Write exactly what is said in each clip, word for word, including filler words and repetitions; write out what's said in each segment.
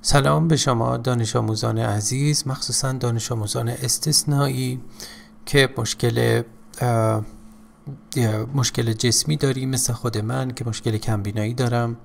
سلام به شما دانش آموزان عزیز، مخصوصا دانش آموزان استثنایی که مشکل مشکل جسمی داری مثل خود من که مشکل کمبینایی دارم.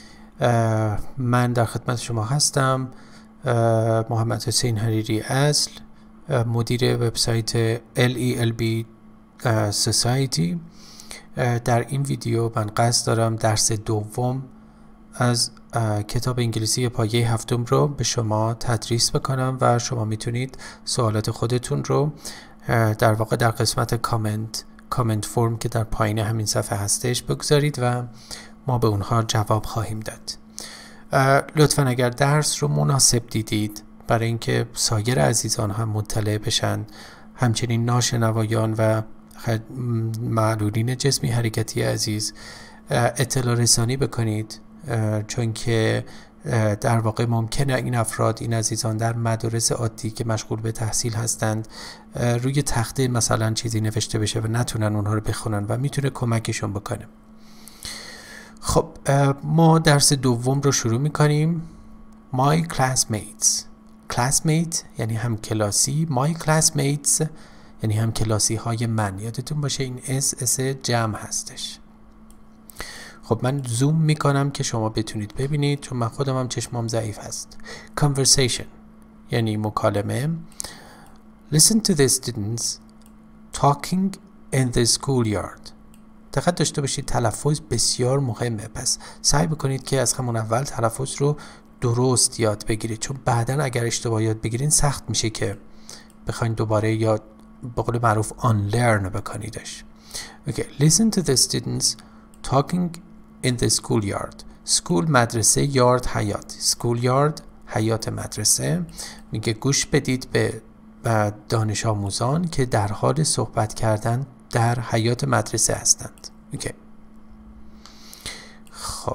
من در خدمت شما هستم. محمد حسین حریری اصل، مدیر وبسایت ال ای ال بی Society. در این ویدیو من قصد دارم درس دوم از کتاب انگلیسی پایه هفتم رو به شما تدریس بکنم و شما میتونید سوالات خودتون رو در واقع در قسمت کامنت کامنت فرم که در پایین همین صفحه هستش بگذارید و ما به اونها جواب خواهیم داد. لطفا اگر درس رو مناسب دیدید برای اینکه سایر عزیزان هم مطلع بشن، همچنین ناشنوایان و معلولین جسمی حرکتی عزیز اطلاع رسانی بکنید، چون که در واقع ممکنه این افراد این عزیزان در مدارس عادی که مشغول به تحصیل هستند روی تخته مثلا چیزی نوشته بشه و نتونن اونها رو بخونن و میتونه کمکشون بکنه. خب ما درس دوم رو شروع میکنیم. My classmates. classmate یعنی هم کلاسی، my classmates یعنی هم کلاسی های من. یادتون باشه این اس اس جمع هستش. خب من زوم میکنم که شما بتونید ببینید، چون من خودم هم چشمام ضعیف هست. Conversation یعنی مکالمه. Listen to the students talking in the schoolyard. دقت داشته باشید تلفظ بسیار مهمه، پس سعی بکنید که از همون اول تلفظ رو درست یاد بگیرید، چون بعداً اگر اشتباه یاد بگیرید سخت میشه که بخواید دوباره یاد به قول معروف unlearn بکنیدش. Okay. Listen to the students talking in the schoolyard. school مدرسه، یارد حیات. schoolyard حیات مدرسه. میگه گوش بدید به دانش آموزان که در حال صحبت کردن در حیات مدرسه هستند. اوکی. خب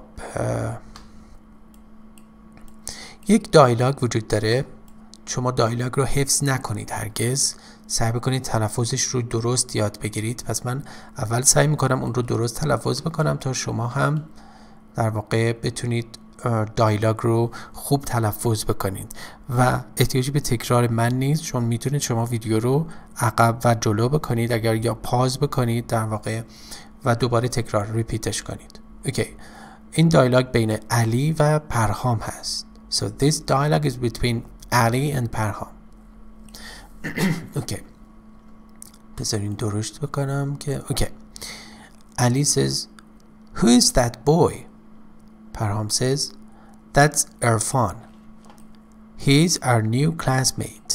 یک دایلاگ وجود داره. شما دایلاگ رو حفظ نکنید هرگز، سعی بکنید تلفظش رو درست یاد بگیرید. پس من اول سعی میکنم اون رو درست تلفظ بکنم تا شما هم در واقع بتونید دایلاگ رو خوب تلفظ بکنید و احتیاجی به تکرار من نیست، چون میتونید شما ویدیو رو عقب و جلو بکنید اگر یا پاز بکنید در واقع و دوباره تکرار ریپیتش کنید. اوکی. این دایلاگ بین علی و پرهام هست. So this dialogue is between Ali and پرهام. اوکی. بذارین درست بکنم که اوکی. Ali says, who is that boy? Parham says, that's Irfan. He's our new classmate.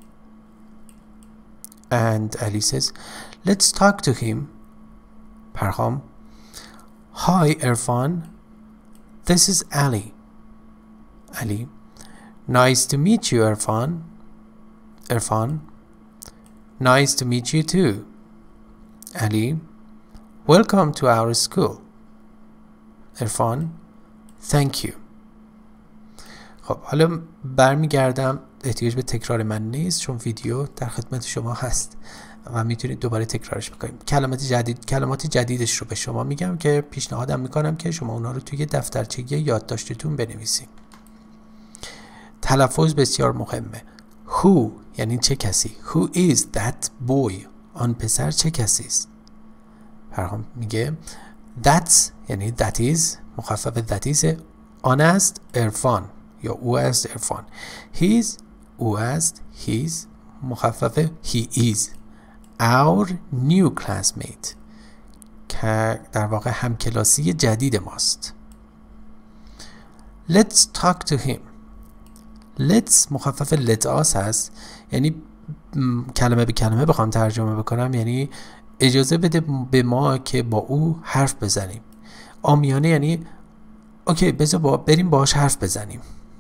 And Ali says, let's talk to him. Parham, hi Irfan, this is Ali. Ali, nice to meet you Irfan. Irfan, nice to meet you too. Ali, welcome to our school. Irfan, thank you. خب حالا برمیگردم، احتیاج به تکرار من نیست چون ویدیو در خدمت شما هست و میتونید دوباره تکرارش بکنید. کلمات جدید کلمات جدیدش رو به شما میگم که پیشنهادم میکنم که شما اونا رو توی دفترچه یادداشتتون بنویسید. تلفظ بسیار مهمه. Who یعنی چه کسی. Who is that boy؟ آن پسر چه کسی است؟ پرهام میگه that's یعنی that is مخفف that is آن است عرفان یا او است عرفان. He is او است his مخفف he is our new classmate که در واقع همکلاسی جدید ماست. Let's talk to him. Let's مخفف let us هست، یعنی کلمه به کلمه بخوام ترجمه بکنم یعنی اجازه بده به ما که با او حرف بزنیم. عامیانه یعنی اوکی بذار با بریم باهاش حرف بزنیم.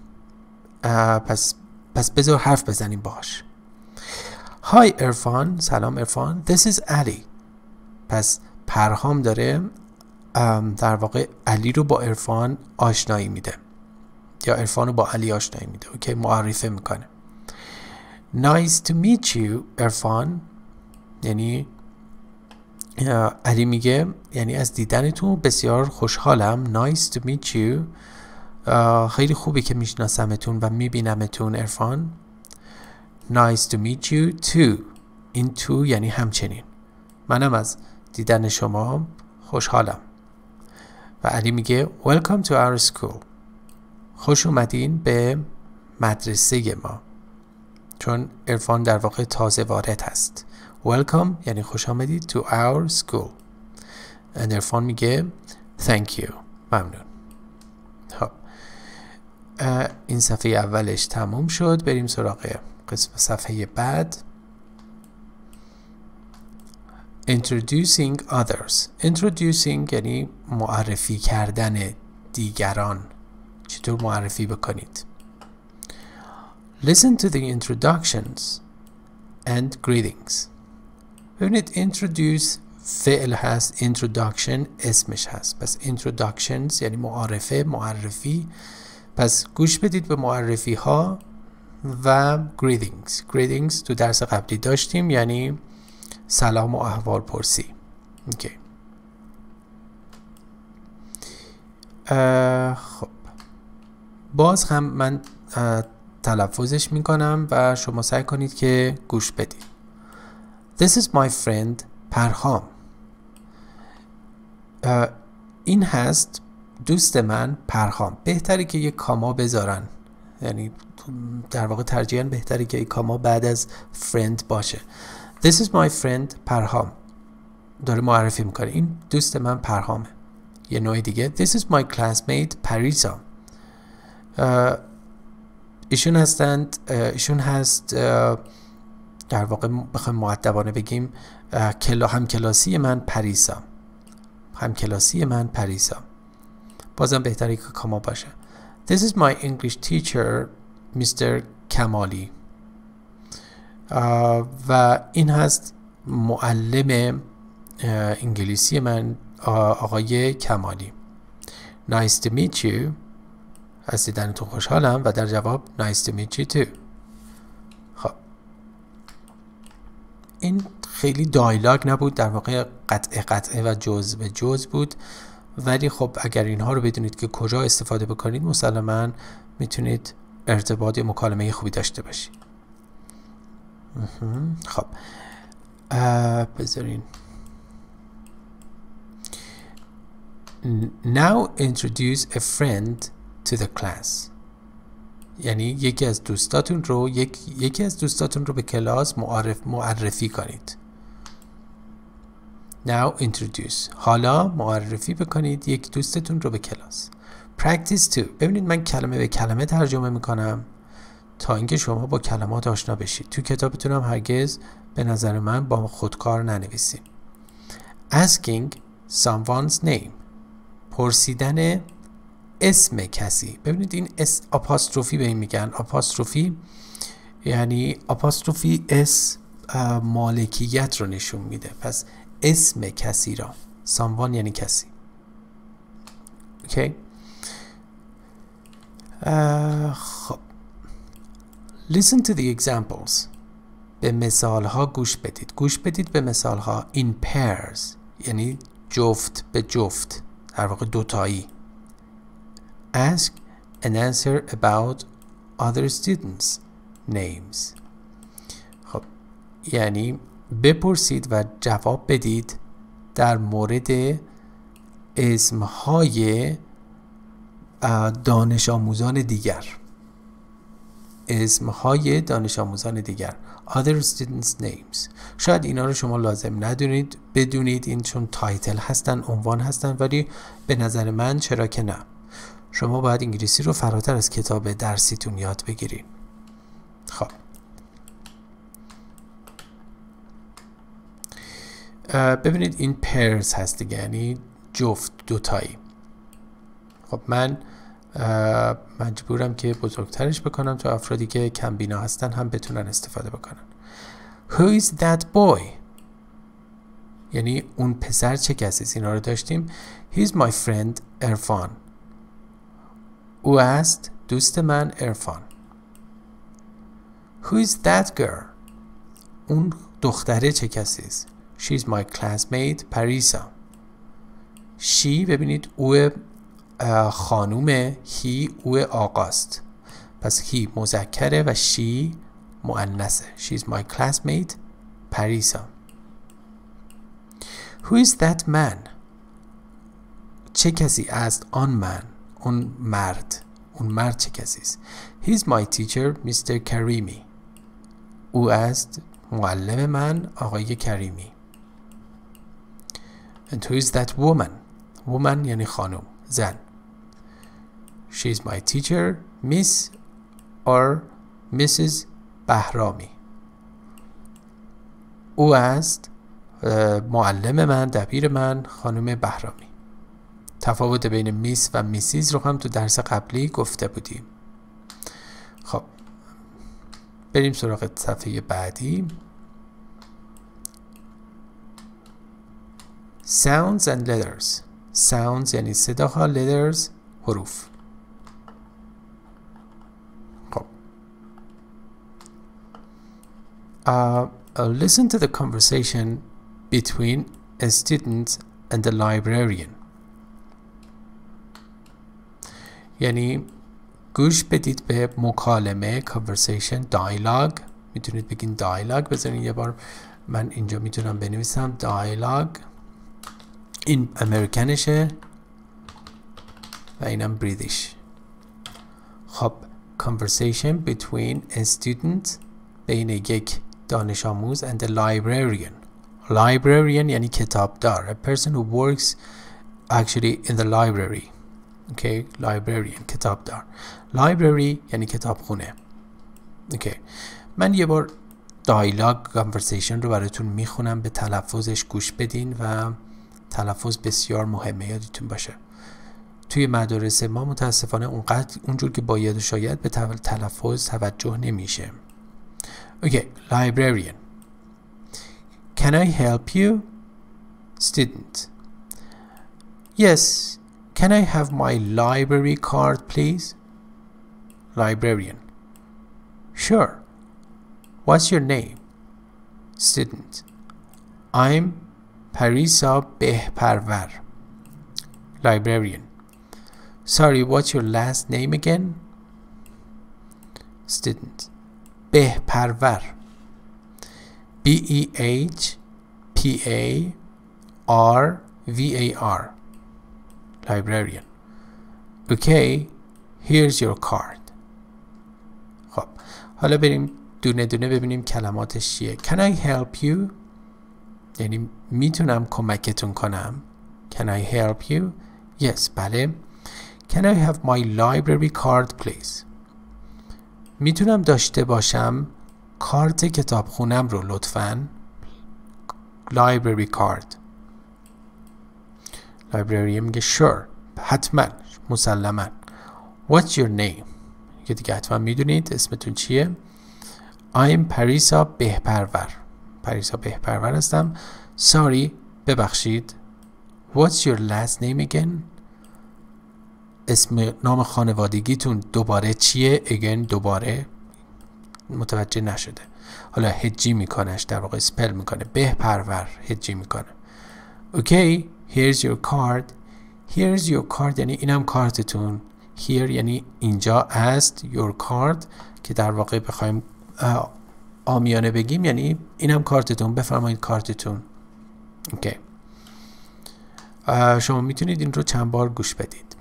پس پس بذار حرف بزنیم باهاش. Hi Irfan، سلام عرفان. This is Ali. پس پرهام داره در واقع علی رو با عرفان آشنایی میده یا عرفان رو با علی آشنایی میده. اوکی، معرفی میکنه. Nice to meet you عرفان، یعنی علی میگه یعنی از دیدنتون بسیار خوشحالم. Nice to meet you خیلی خوبه که میشناسمتون و میبینمتون عرفان. Nice to meet you too. این to یعنی همچنین. منم از دیدن شما خوشحالم. و علی میگه Welcome to our school. خوش اومدین به مدرسه ما. چون عرفان در واقع تازه وارد هست. Welcome یعنی خوش آمدید to our school. و عرفان میگه Thank you. ممنون. خب این صفحه اولش تموم شد. بریم سراغ قسم صفحه بعد. Introducing others. Introducing یعنی معرفی کردن دیگران. چطور معرفی بکنید؟ Listen to the introductions and greetings. ببینید introduce فعل هست، introduction اسمش هست. پس introductions یعنی معارفه، معرفی. پس گوش بدید به معرفی ها و greetings. greetings تو درس قبلی داشتیم، یعنی سلام و احوال پرسی. اوکی. خب باز هم من تلفظش میکنم و شما سعی کنید که گوش بدید. This is my friend پرهام. این هست دوست من پرهام. بهتره که یک کاما بذارن، یعنی در واقع ترجیحاً بهتره که یک کاما بعد از friend باشه. This is my friend پرهام. داره معرفی میکنه این دوست من پرهامه. یه نوع دیگه This is my classmate پریسا. ایشون هستند ایشون هست در واقع بخوایم مؤدبانه بگیم کلا هم کلاسی من پریسا. هم کلاسی من پریسا. بازم بهتره که کاما باشه. This is my English teacher میستر کمالی. و این هست معلم انگلیسی من آقای کمالی. Nice to meet you. از دیدنتون خوشحالم. و در جواب Nice to meet you too. خب این خیلی دایلاگ نبود، در واقع قطعه قطعه و جزء به جزء بود، ولی خب اگر اینها رو بدونید که کجا استفاده بکنید مسلماً میتونید ارتباط یا مکالمه خوبی داشته باشید. خب بذارین Now introduce a friend to the class. یعنی یکی از دوستاتون رو یک یکی از دوستاتون رو به کلاس معرف معرفی کنید. Now introduce. حالا معرفی بکنید یک دوستتون رو به کلاس. Practice to. ببینید من کلمه به کلمه ترجمه میکنم تا اینکه شما با کلمات آشنا بشید. تو کتابتون هم هرگز به نظر من با خودکار ننویسید. Asking someone's name. پرسیدن اسم کسی. ببینید این اس آپاستروفی به این میگن. آپاستروفی یعنی آپاستروفی اس مالکیت رو نشون میده. پس اسم کسی را. someone یعنی کسی. اوکی. خب Listen to the examples. به مثال ها گوش بدید. گوش بدید به مثال ها. In pairs یعنی جفت به جفت، در واقع دوتایی. Ask and answer about other students' names. خب یعنی بپرسید و جواب بدید در مورد اسمهای دانش آموزان دیگر. اسمهای دانش آموزان دیگر. Other students' names. شاید اینا رو شما لازم ندونید بدونید، این چون تایتل هستن، عنوان هستن، ولی به نظر من چرا که نه. شما باید انگلیسی رو فراتر از کتاب درسیتون یاد بگیرید. خب ببینید این pairs هست دیگه، یعنی جفت، دوتایی. خب من مجبورم که بزرگترش بکنم تا افرادی که کم بینا هستن هم بتونن استفاده بکنن. Who is that boy؟ یعنی اون پسر چه کسی است؟ اینا رو داشتیم. He's my friend عرفان. او است دوست من عرفان. Who is that girl؟ اون دختره چه کسی است؟ She's my classmate پریسا. She ببینید او خانومه، هی او آقاست. پس هی مذکره و شی مؤنثه. She is my classmate پریسا. Who is that man؟ چه کسی است آن من؟ اون مرد. اون مرد چه کسی است؟ He is my teacher میستر کریمی. او است معلم من آقای کریمی. And who is that woman؟ woman یعنی خانم، زن. She is my teacher Miss or Missus بهرامی. او است معلم من، دبیر من، خانم بهرامی. تفاوت بین میس و میسیز رو هم تو درس قبلی گفته بودیم. خب بریم سراغ صفحه بعدی. Sounds and letters. Sounds یعنی صداها، letters حروف. خب uh, uh, listen to the conversation between a student and the librarian. یعنی گوش بدید به مکالمه، conversation، dialogue. میتونید بگین dialogue. بذارین یه بار من اینجا میتونم بنویسم dialogue. این امریکنشه و اینم بریتیش. خب conversation between a student بین یک دانش آموز and a librarian. Librarian یعنی کتابدار. A person who works actually in the library. Okay, librarian کتابدار. Library یعنی کتابخونه. Okay. من یه بار dialogue conversation رو براتون میخونم، به تلفظش گوش بدین و تلفظ بسیار مهمه، یادتون باشه. توی مدارس ما متاسفانه اونقدر اونجور که باید و شاید به تلفظ توجه نمیشه. Okay, librarian. Can I help you? Student. Yes. Can I have my library card, please? Librarian. Sure. What's your name? Student. I'm Parisa Behparvar. Librarian. Sorry, what's your last name again? Student. Behparvar. B E H P A R V A R. Librarian. Okay, here's your card. خب حالا بریم دونه دونه ببینیم کلماتش چیه. Can I help you؟ یعنی میتونم کمکتون کنم. Can I help you؟ Yes، بله. Can I have my library card please؟ میتونم داشته باشم کارت کتابخونم رو لطفاً. Library card. Librarian میگه sure، حتما، مسلما. What's your name؟ که دیگه حتما میدونید اسمتون چیه. I'm پریسا بهپرور. پریسا بهپرور هستم. Sorry، ببخشید. What's your last name again؟ اسم نام خانوادگیتون دوباره چیه؟ again دوباره متوجه نشده. حالا هجی میکنش، در واقع سپل میکنه. بهپرور هجی میکنه. Okay، here's your card. Here's your card یعنی اینم کارتتون. Here یعنی اینجا است. Your card که در واقع بخوایم عامیانه بگیم یعنی اینم کارتتون، بفرمایید کارتتون. اوکی. شما میتونید این رو چند بار گوش بدید.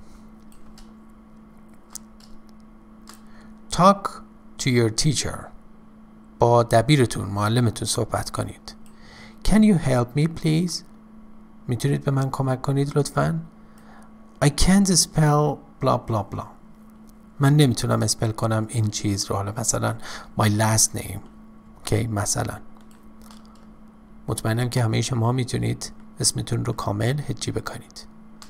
Talk to your teacher. با دبیرتون، معلمتون صحبت کنید. Can you help me please؟ میتونید به من کمک کنید لطفاً؟ I can't spell blah blah blah. من نمیتونم اسپل کنم این چیز رو. حالا مثلا my last name. اوکی، مثلا مطمئنم که همه شما میتونید اسمتون رو کامل هجی بکنید.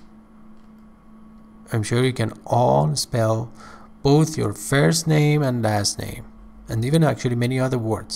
I'm sure you can all spell both your first name and last name and even actually many other words.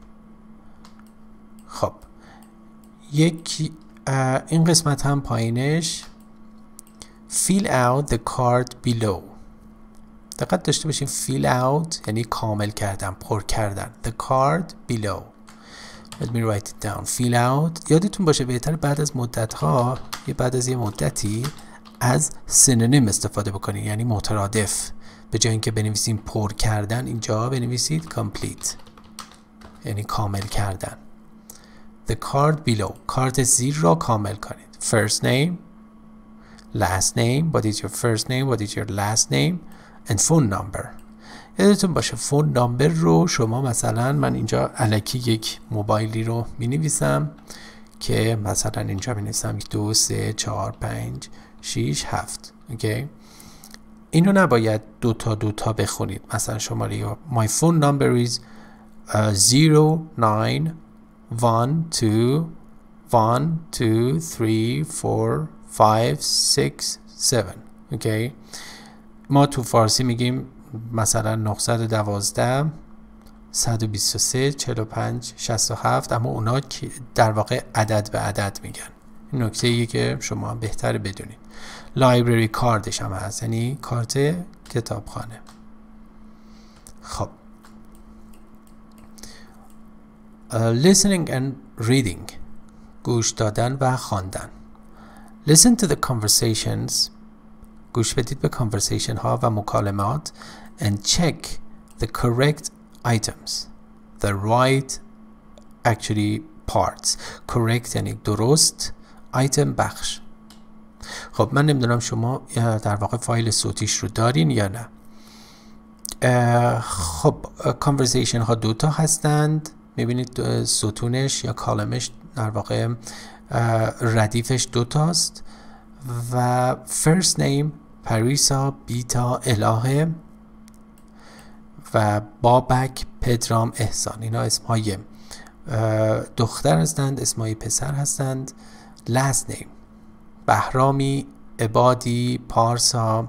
خب یک این قسمت هم پایینش fill out the card below. دقت داشته باشین fill out یعنی کامل کردن، پر کردن. The card below. Let me write it down. Fill out. یادتون باشه بهتر بعد از مدت ها، یه بعد از یه مدتی از سینونیم استفاده بکنید، یعنی مترادف. به جای اینکه بنویسیم پر کردن، اینجا بنویسید complete، یعنی کامل کردن. The card below، کارت زیر را کامل کنید. First name، last name، what is your first name، what is your last name and phone number. یادتون باشه فون نامبر رو شما مثلا، من اینجا الکی یک موبایلی رو می نویسم که مثلا اینجا می نویسم دو سه چهار پنج شیش هفت. اوکی، اینو نباید دوتا دوتا بخونید. مثلا شماره my phone number is zero nine one two one two three four five six seven. اوکی، ما تو فارسی میگیم مثلا نه یک دو صد و بیست و سه چهل و پنج شصت و هفت، اما اونا در واقع عدد به عدد میگن. این نکته ایه که شما بهتره بدونید. لایبرری کاردش هم هست، یعنی کارت کتابخانه. خب uh, listening and reading، گوش دادن و خواندن. listen to the conversations، گوش بدید به conversation ها و مکالمات. and check the correct items، the right actually parts. correct یعنی درست، item بخش. خب من نمیدونم شما در واقع فایل صوتیش رو دارین یا نه. خب conversation ها دوتا هستند، میبینید ستونش یا کالمش در واقع ردیفش دوتاست و first name پریسا، بیتا الهه و بابک، پدرام، احسان. اینا اسمهای دختر هستند، اسمهای پسر هستند. last name بهرامی، عبادی، پارسا،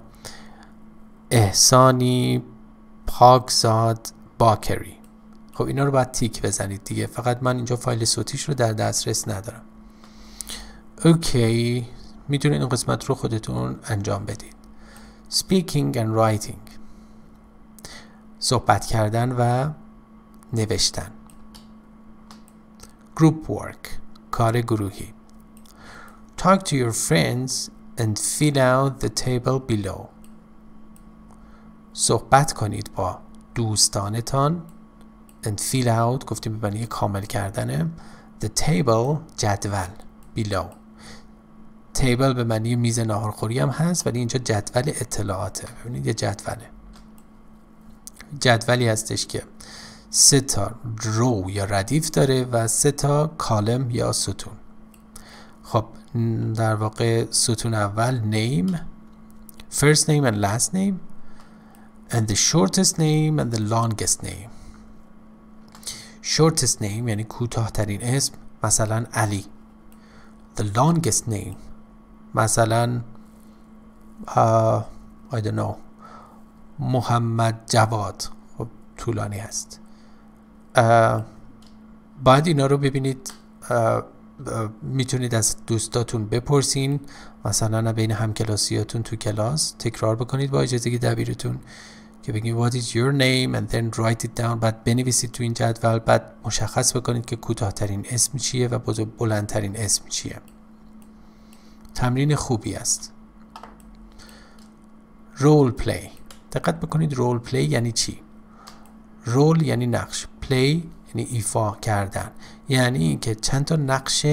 احسانی، پاکزاد، باکری. خب اینا رو باید تیک بزنید دیگه، فقط من اینجا فایل صوتیش رو در دسترس ندارم. اوکی، میتونید این قسمت رو خودتون انجام بدید. speaking and writing، صحبت کردن و نوشتن. group work، کار گروهی. talk to your friends and fill out the table below، صحبت کنید با دوستانتان. and fill out گفتیم به معنی کامل کردنه. the table جدول، below table به معنی میز ناهارخوری هم هست، ولی اینجا جدول اطلاعاته. ببینید یه جدوله، جدولی هستش که سه تا رو یا ردیف داره و سه تا کالم یا ستون. خب در واقع ستون اول name، first name and last name and the shortest name and the longest name. shortest name یعنی کوتاه‌ترین اسم، مثلا علی. the longest name مثلا uh, I don't know محمد جواد. خب طولانی هست. uh, بعد اینا رو ببینید، uh, uh, میتونید از دوستاتون بپرسین، مثلا بین همکلاسیاتون تو کلاس تکرار بکنید با اجازه دبیرتون که بگید what is your name and then write it down. بعد بنویسید تو این جدول، بعد مشخص بکنید که کوتاه‌ترین اسم چیه و بلندترین اسم چیه. تمرین خوبی است. رول پلی، دقت بکنید رول پلی یعنی چی؟ رول یعنی نقش، پلی یعنی ایفا کردن، یعنی اینکه چند تا نقش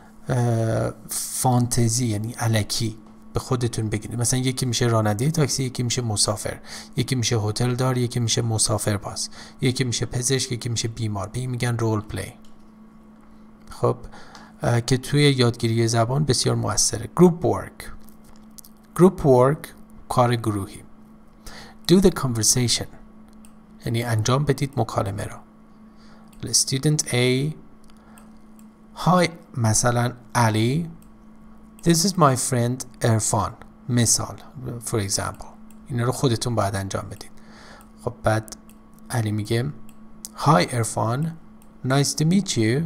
فانتزی یعنی الکی به خودتون بگیرید. مثلا یکی میشه راننده تاکسی، یکی میشه مسافر، یکی میشه هتل دار، یکی میشه مسافر باز، یکی میشه پزشک، یکی میشه بیمار. به این میگن رول پلی. خب که توی یادگیری زبان بسیار موثره. گروپ ورک، گروپ ورک کار گروهی. do the conversation یعنی انجام بدید مکالمه را. student A hi مثلا علی this is my friend Irfan مثال for example. اینا رو خودتون باید انجام بدید. خب بعد علی میگه hi Irfan nice to meet you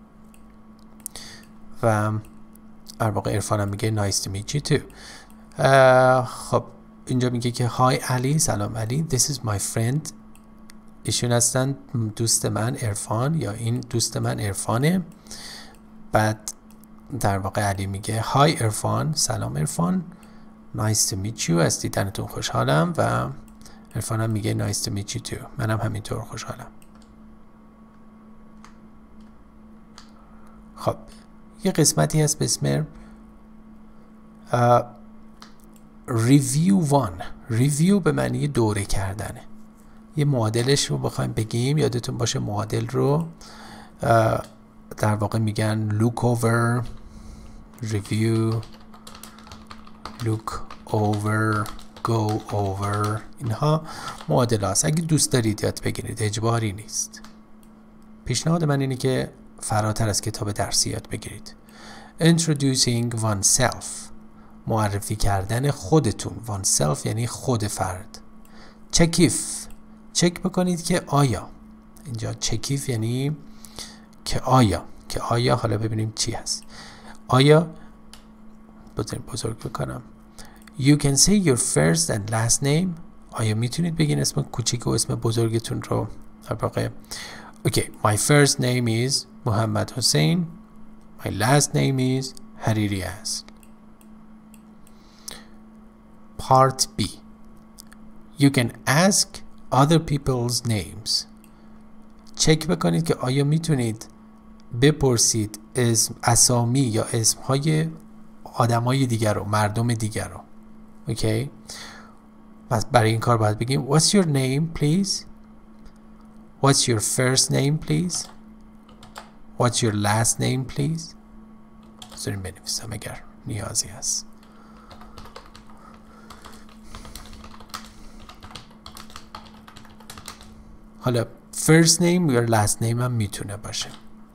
و در واقع عرفان هم میگه nice to meet you too. خب اینجا میگه که hi علی، سلام علی، this is my friend، ایشون هستن دوست من عرفان یا این دوست من عرفانه. بعد در واقع علی میگه hi عرفان، سلام عرفان nice to meet you، از دیدنتون خوشحالم. و عرفانم میگه nice to meet you too، منم همینطور خوشحالم. خب یه قسمتی هست به اسم ریویو وان. ریویو به معنی دوره کردنه. یه معادلش رو بخوایم بگیم، یادتون باشه معادل رو در واقع میگن look over، review، look over، go over. اینها معادله هست. اگه دوست دارید یاد بگیرید، اجباری نیست. پیشنهاد من اینه که فراتر از کتاب درسی یاد بگیرید. introducing oneself، معرفی کردن خودتون. oneself یعنی خود فرد. check if، چک بکنید که آیا. اینجا check if یعنی که آیا، که آیا. حالا ببینیم چی هست. آیا بذاریم بزرگ بکنم. You can say your first and last name. آیا میتونید بگین اسم کوچیک و اسم بزرگتون رو؟ در واقع Okay, my first name is Muhammad Hussein. My last name is Hariri Asl. Part B. You can ask other people's names. چک بکنید که آیا میتونید بپرسید اسم اسامی یا اسمهای آدمای دیگر رو، مردم دیگر رو. اوکی؟ پس برای این کار باید بگیم What's your name please? What's your first name please? What's your last name please? بذاریم بنویسم اگر نیازی هست. حالا first name یا last name هم میتونه باشه.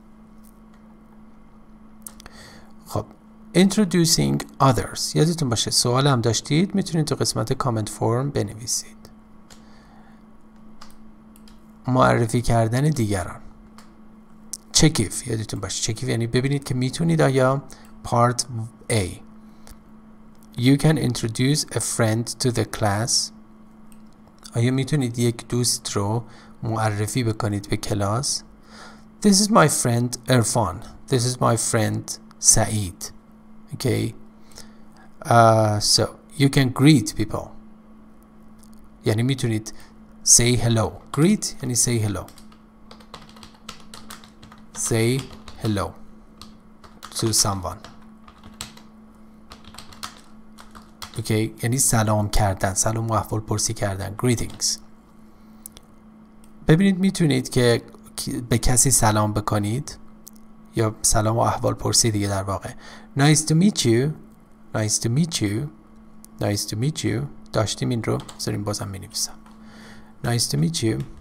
خب introducing others، یادتون باشه سوال هم داشتید، میتونید تو قسمت comment form بنویسید. معرفی کردن دیگران. check if، یادتون باشه check if یعنی ببینید که میتونید آیا. part A. You can introduce a friend to the class. آیا میتونید یک دوست رو معرفی بکنید به کلاس. This is my friend Irfan. This is my friend Saeed. Okay. Uh, so you can greet people. یعنی میتونید say hello. Greet یعنی say hello. Say hello to someone. اوکی، یعنی سلام کردن، سلام و احوال پرسی کردن. Greetings. ببینید میتونید که به کسی سلام بکنید یا سلام و احوال پرسی دیگه در واقع. Nice to meet you. Nice to meet you. Nice to meet you. داشتیم این رو، بذاریم بازم می نویسم. Nice to meet you.